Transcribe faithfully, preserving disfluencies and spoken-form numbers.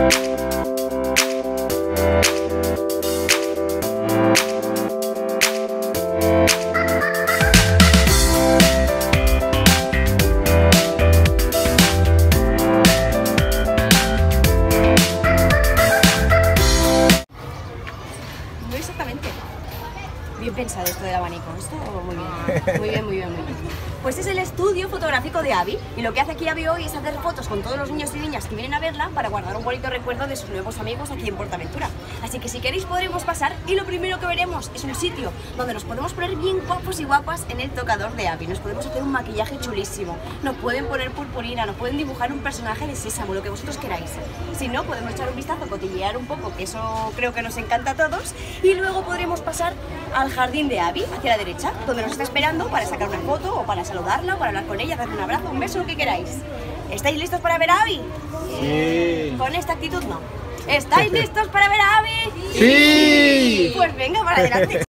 Exactamente. Bien pensado esto del abanico, esto muy bien, muy bien, muy bien, muy bien. Pues es el estudio fotográfico de Abby, y lo que hace aquí Abby hoy es hacer fotos con todos los niños y niñas que vienen a verla para guardar un bonito recuerdo de sus nuevos amigos aquí en Portaventura. Así que si queréis podremos pasar, y lo primero que veremos es un sitio donde nos podemos poner bien guapos y guapas en el tocador de Abby. Nos podemos hacer un maquillaje chulísimo, nos pueden poner purpurina, nos pueden dibujar un personaje de Sésamo, lo que vosotros queráis. Si no, podemos echar un vistazo, cotillear un poco, que eso creo que nos encanta a todos, y luego podremos pasar al jardín de Abby, hacia la derecha, donde nos está esperando para sacar una foto o para saludarla, o para hablar con ella, darle un abrazo, un beso, lo que queráis. ¿Estáis listos para ver a Abby? Sí. Con esta actitud no. ¿Estáis listos para ver a Abby? Sí. Pues venga, para adelante.